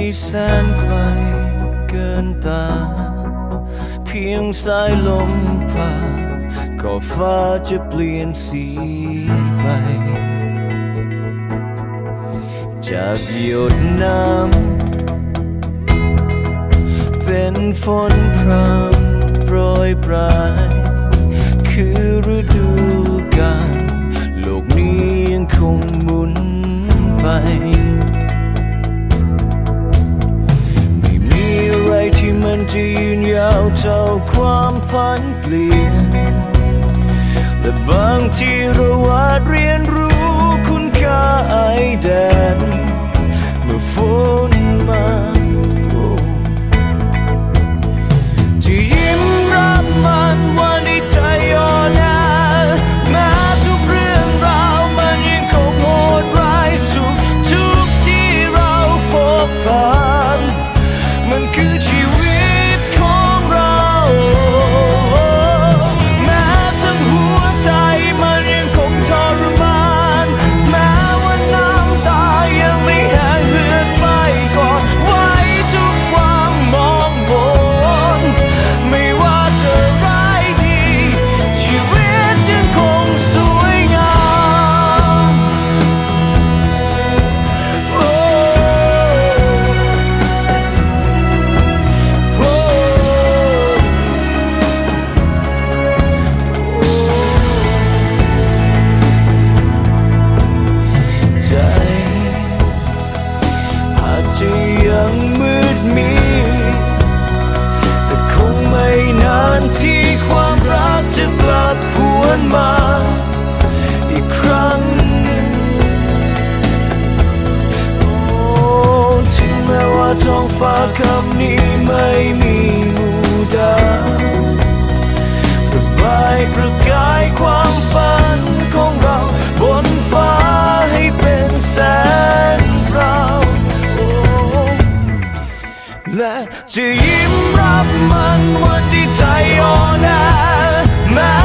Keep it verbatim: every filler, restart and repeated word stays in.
แสนไกลเกินตาเพียงสายลมผ่านก็ฟ้าจะเปลี่ยนสีไปจากหยดน้ำเป็นฝนพรำโปรยปลายคือฤดูกาลโลกนี้ยังคงหมุนไปไม่มีอะไรที่มันจะยืนยาวเท่าความพันเปลี่ยนแต่บางทีเราอาจเรียนรู้คุณค่าไอแดดเมื่อฝนมาจะยิ้มรับมันวันที่ใจอ่อนแอแม้ทุกเรื่องราวมันยังคงโหดร้ายสุขทุกที่เราพบผ่านมันคือชีวิตของเราแม้ทั้งหัวใจมันยังคงทรมานแม้ว่าน้ำตายังไม่แห้งเหือดไปก่อนไว้ทุกความมองมนไม่ว่าจะร้ายดีชีวิตยังคงสวยงามโอ้โอ้ใจอาจจะยังมืดมิดแต่คงไม่นานที่ความรักจะกลับหวนมาอีกครั้งหนึ่งโอ้ถึงแม้ว่าท้องฟ้าคำนี้ไม่มีหมู่ดาวประบายประกายความฝันของเราบนฟ้าให้เป็นแสงพราวโอ้และจะยิ้มรับมันวันที่ใจอ่อนแอแม้